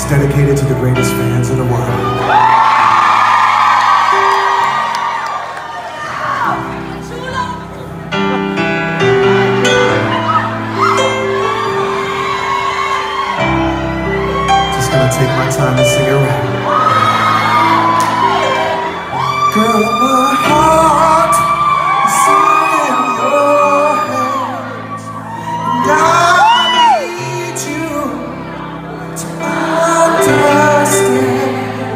dedicated to the greatest fans in the world. Just gonna take my time and sing it right. Girl, my heart is in your hands, and I need you to understand.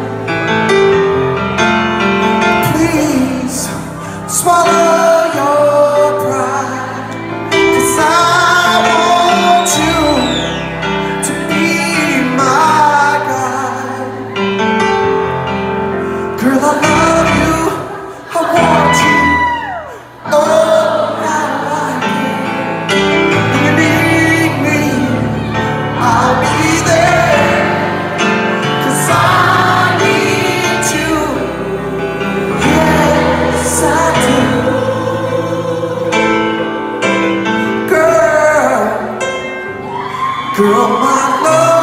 Please swallow your pride, 'cause I want you to be my guide. Girl, I love you, I want you, oh how I can. When you need me, I'll be there, 'cause I need you, yes I do. Girl, my love